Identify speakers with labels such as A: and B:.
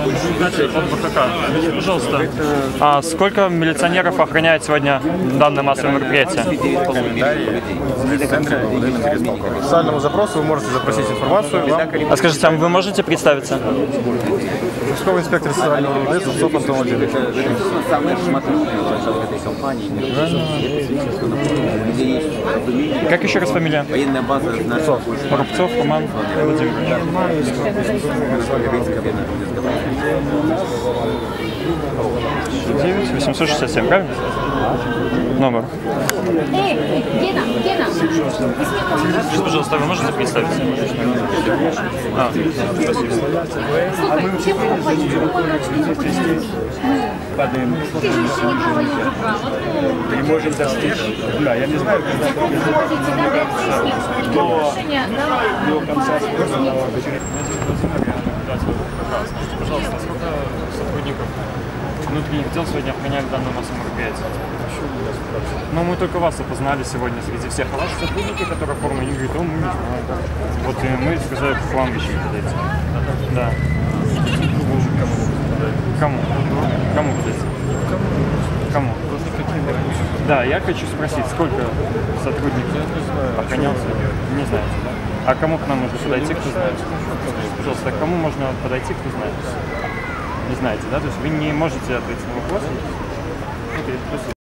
A: от БКК. Пожалуйста, а сколько милиционеров охраняет сегодня данное массовое мероприятие?
B: По официальному запросу вы можете запросить информацию.
A: А скажите, а вы можете представиться?
B: Участковый инспектор социального РУВД Зубцов Антон Владимирович.
A: Как еще раз фамилия?
C: Военная база
A: Рубцов Роман Владимирович. 9867, правильно? Номер. Скажите, пожалуйста, вы можете представиться? А, спасибо.
D: Чем вы руководите? Какой врачный находится? Ты же еще не дала ей право.
E: Не можем достичь. Да, я не знаю, когда
D: Как вы можете дать решение?
E: до конца сложного.
A: Пожалуйста, сколько сотрудников внутренних дел сегодня охраняют данное массовое мероприятие? Ну, мы только вас опознали сегодня среди всех. А ваши сотрудники, которые форму, они говорят, мы не знаем. Вот и мы сказали, к вам еще подойти. Да. Кому? Кому подойти? Кому? Да, я хочу спросить, сколько сотрудников охранялся? Не знаете, да? А кому к нам можно подойти, кто знает? Пожалуйста, к кому можно подойти, кто знает? Не знаете, да? То есть вы не можете ответить на вопрос? Окей, спасибо.